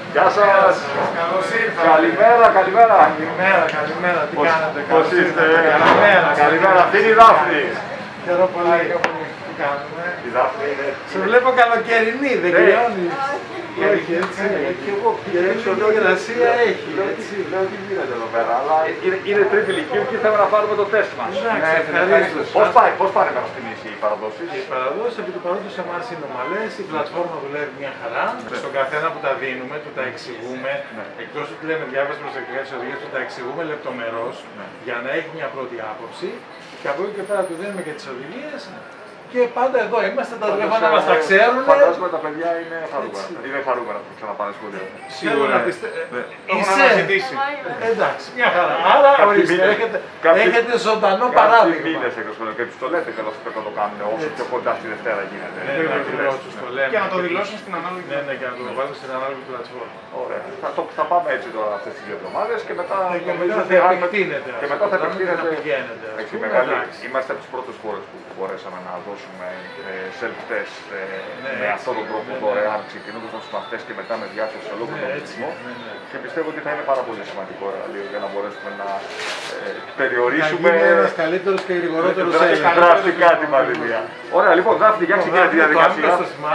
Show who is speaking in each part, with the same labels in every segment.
Speaker 1: Γεια σας!
Speaker 2: Καλώς ήρθατε!
Speaker 1: Καλημέρα, καλημέρα!
Speaker 2: Καλημέρα, τι κάνετε?
Speaker 1: Πώς είστε?
Speaker 2: Καλημέρα!
Speaker 1: Αυτή είναι η Δάφνη!
Speaker 2: Χαίρο πολύ! Τι κάνουμε?
Speaker 1: Η Δάφνη είναι...
Speaker 2: Σε βλέπω καλοκαιρινή, δεν κρυώνεις?
Speaker 1: Όχι, έτσι είναι. Και εγώ
Speaker 2: Λίγο υγρασία έχει.
Speaker 1: Λέω τι γίνεται εδώ πέρα, αλλά είναι τρίτη ηλικίου και ήθελα να πάρουμε το τεστ μας. Πώς πάνε πέρα στην ίση οι παραδόσεις?
Speaker 2: Οι παραδόσεις επί του παρόντος σε εμάς είναι ομαλές, η πλατφόρμα δουλεύει μια χαρά. Στον καθένα που τα δίνουμε, του τα εξηγούμε. Εκτός ότι λέμε διάβαση προσεκτικά τις οδηγίες, του τα εξηγούμε λεπτομερώς για να έχει μια πρώτη άποψη. Και από εκεί και πέρα του δίνουμε και τις οδηγίες. Και πάντα εδώ είμαστε, τα τηλέφωνα μας τα ξέρουν.
Speaker 1: Φαντάζομαι τα παιδιά είναι χαρούμενα. Είναι χαρούμενα που ξαναπάνε σχολείο.
Speaker 2: Σίγουρα.
Speaker 1: Είσαι ζητήσει.
Speaker 2: Εντάξει, μια χαρά. Άρα ορίστε, έχετε ζωντανό παράδειγμα.
Speaker 1: Κάποιοι μήνες έξω σχολείο και τους το λέτε και θα το κάνουν όσο πιο κοντά στη Δευτέρα γίνεται.
Speaker 2: Και να το δηλώσουν στην ανάλογη. Ναι, και να το βάλουν στην ανάλογη πλατφόρμα.
Speaker 1: Ωραία. Θα πάμε έτσι τώρα αυτές τις 2 εβδομάδες και μετά
Speaker 2: θα επεκτείνεται.
Speaker 1: Και μετά θα επεκτείνεται. Είμαστε από τις πρώτες χώρες που μπορέσαμε να δώσουμε self-test με αυτόν τον τρόπο δωρεάν, ξεκινώντας με τους μαθητές και μετά με διάθεση σε ολόκληρο τον πληθυσμό. Και πιστεύω ότι θα είναι πάρα πολύ σημαντικό εργαλείο για να μπορέσουμε να περιορίσουμε.
Speaker 2: Να γίνει ένας καλύτερος και γρηγορότερος έλεγχος.
Speaker 1: Δραστικά την πανδημία. Ωραία, λοιπόν, Δάφνη, για ξεκινά τη διαδικασία.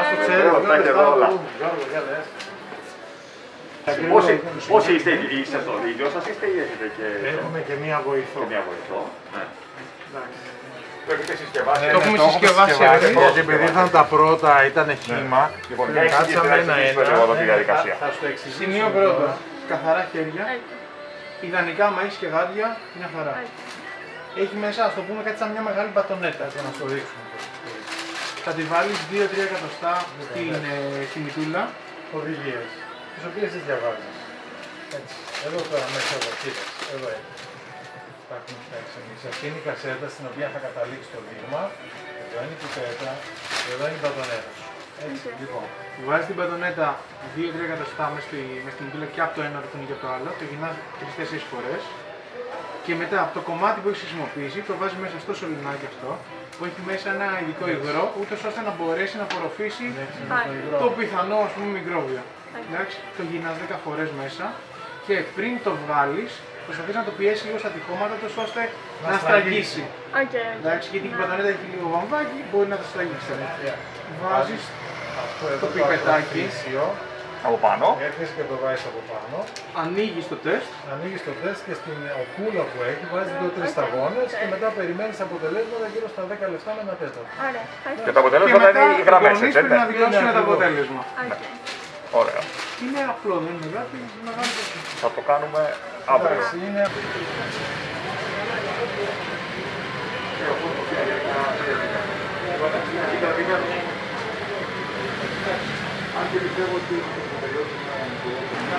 Speaker 1: Πόσοι είστε στο ίδιο σας, είστε ή έχετε και...
Speaker 2: Έχουμε και μία βοηθό.
Speaker 1: Το έχετε συσκευάσει.
Speaker 2: Το έχουμε συσκευάσει, γιατί επειδή ήταν τα πρώτα, ήταν χύμα.
Speaker 1: Λοιπόν, για εξηγήσουμε εδώ τη διαδικασία.
Speaker 2: Θα σου εξηγήσω. Σημείο πρώτο, καθαρά χέρια. Ιδανικά, άμα έχεις και γάντια, μια χαρά. Έχει μέσα, ας το πούμε, κάτι σαν μια μεγάλη μπατονέτα, για να σου δείξουμε. Θα τη βάλεις 2-3 εκατοστά στη μητούλα. Οδηγίες, τις οποίες τις διαβάζεις. Έτσι. Εδώ τώρα μέσα εδώ, κοίτας, εδώ έχει. Τα έχουμε φτιάξει εμείς. Αυτή είναι η κασέτα στην οποία θα καταλήξει το δείγμα. Εδώ είναι η πιπέτα, εδώ είναι η μπατονέτα. Έτσι, λοιπόν. Βάζεις την μπατονέτα 2-3 εκατοστά μες στη μητούλα και από το ένα ρυθμό και από το άλλο. Το γυρνάς 3-4 φορές. Και μετά από το κομμάτι που έχεις χρησιμοποιήσει, το βάζεις μέσα στο σωληνάκι αυτό, που έχει μέσα ένα ειδικό υγρό, ούτως ώστε να μπορέσει να απορροφήσει το πιθανό, ας πούμε, μικρόβιο. Εντάξει, το γυρνάς 10 φορές μέσα και πριν το βγάλεις, προσπαθείς να το πιέσει λίγο στα τυχώματα, τόσο ώστε να στραγγίσει. Εντάξει, γιατί η μπατονέτα έχει λίγο βαμβάκι, μπορεί να το στραγγίσει. Βάζεις το πιπετάκι
Speaker 1: από πάνω.
Speaker 2: Έρχεσαι και το βάζεις από πάνω. Ανοίγεις το τεστ. Ανοίγεις το τεστ και στην οκούλα που έχει βάζεις 2-3 σταγόνες και μετά περιμένεις αποτελέσματα γύρω στα 10 λεπτά με 1 τέταρτο.
Speaker 1: Και τα αποτελέσματα είναι οι γραμμές, έτσι.
Speaker 2: Πρέπει να δηλώσουμε το αποτέλεσμα.
Speaker 1: Ωραία.
Speaker 2: Είναι απλό, δεν είναι κάτι μεγάλο.
Speaker 1: Θα το κάνουμε αύριο. Αν και πιστεύω ότι